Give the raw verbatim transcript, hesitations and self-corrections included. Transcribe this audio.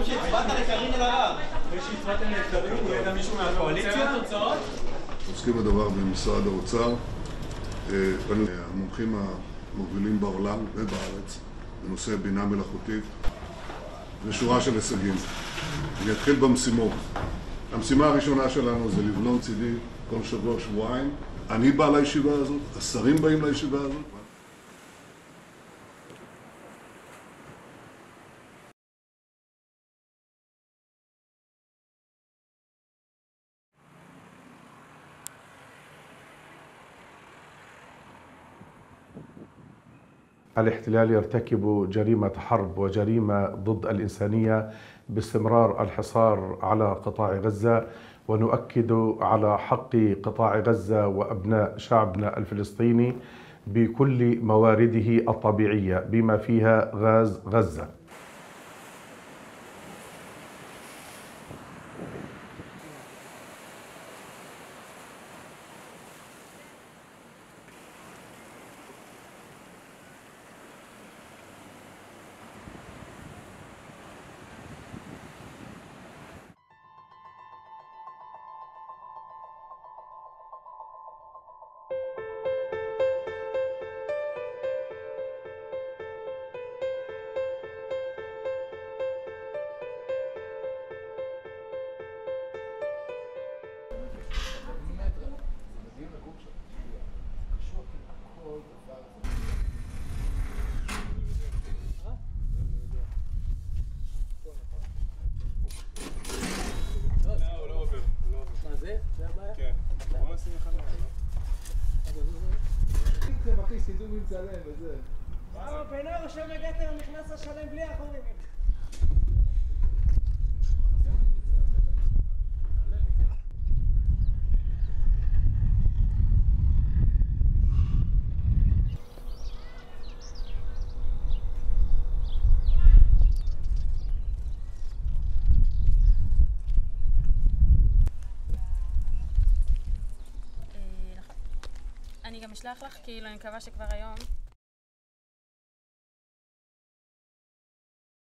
שהצבעת לקרין אלהרר. אחרי שהצבעתם לקרין, יהיה גם מישהו מהקואליציה? עוסקים בדבר במשרד האוצר, המומחים המובילים בעולם ובארץ בנושא בינה מלאכותית ושורה של הישגים. אני אתחיל במשימות. המשימה הראשונה שלנו זה לבנות צידי כל שבוע שבועיים. אני בא לישיבה הזאת, השרים באים לישיבה הזאת. الاحتلال يرتكب جريمة حرب وجريمة ضد الإنسانية باستمرار الحصار على قطاع غزة، ونؤكد على حق قطاع غزة وأبناء شعبنا الفلسطيني بكل موارده الطبيعية بما فيها غاز غزة. בעיניי הוא שם הגטר נכנס לשלם בלי האחורים. אני גם אשלח לך, כאילו אני מקווה שכבר היום